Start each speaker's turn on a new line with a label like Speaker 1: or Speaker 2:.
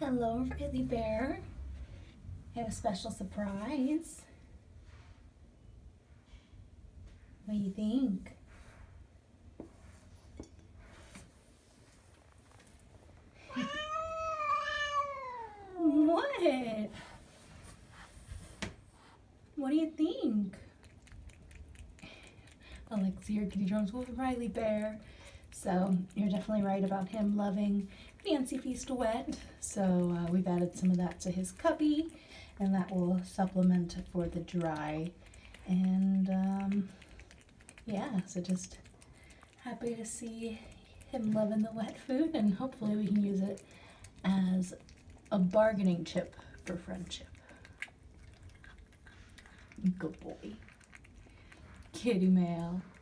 Speaker 1: Hello, Really Bear. I have a special surprise. What do you think? What? What do you think? Alexi, your kitty drums with Riley Bear. So you're definitely right about him loving Fancy Feast Wet. So we've added some of that to his cubby, and that will supplement for the dry. And yeah, so just happy to see him loving the wet food, and hopefully we can use it as a bargaining chip for friendship. Good boy. Kitty mail.